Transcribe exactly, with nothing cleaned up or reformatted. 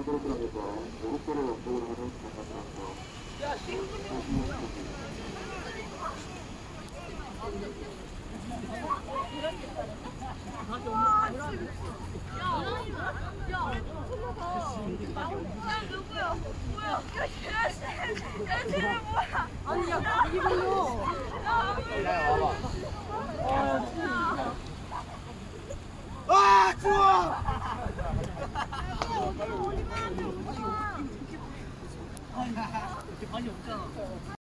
아니 야 이게 뭐야? 야 와봐. 아 추워. 이렇게 많이 없잖아.